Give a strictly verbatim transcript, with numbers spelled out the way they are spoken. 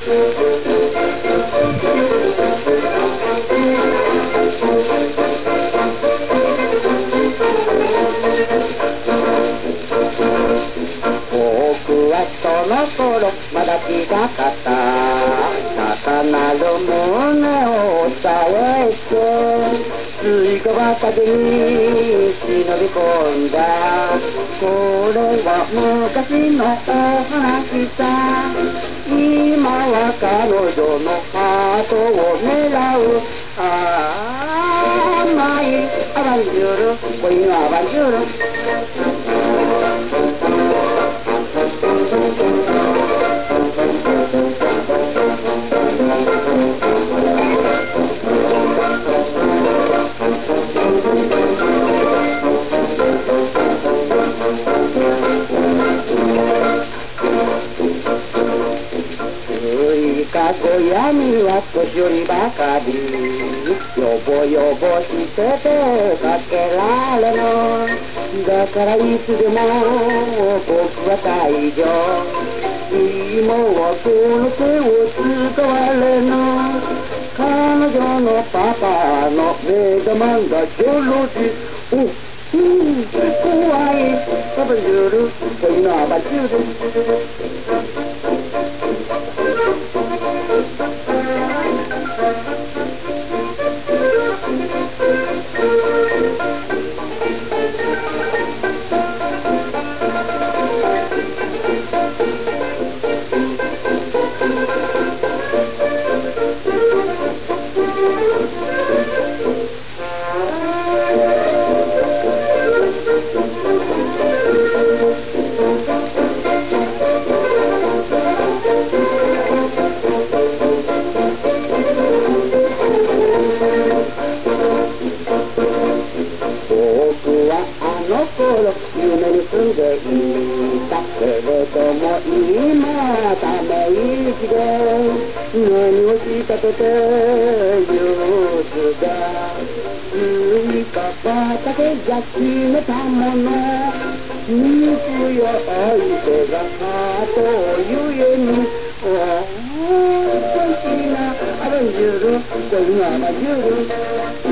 僕はその頃まだ小さかった高鳴る胸を押さえてスイカ畑に忍び込んだこれは昔のお話さ今は彼女のハートを狙う甘いアバンジュール恋のアバンジュール小屋には年寄りばかりよぼよぼしててかけられのだからいつでも僕は大丈妹の手を使われの彼女のパパの目玉がジョロジおうん、怖いアバンジュール恋のアバンジュール夢に住んでいたけれども今ため息で何をしたとて憂鬱だスイカ畑じゃ決めたもの肉や相手がハートをゆえにおー好きなアバンジュール恋のアバンジュール